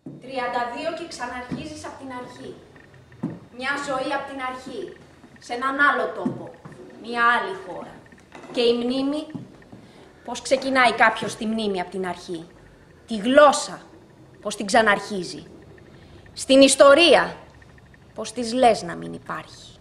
32 και ξαναρχίζεις από την αρχή. Μια ζωή από την αρχή. Σε έναν άλλο τόπο. Μια άλλη χώρα. Και η μνήμη, πώς ξεκινάει κάποιος τη μνήμη από την αρχή. Τη γλώσσα, πώς την ξαναρχίζει. Στην ιστορία, πώς της λες να μην υπάρχει.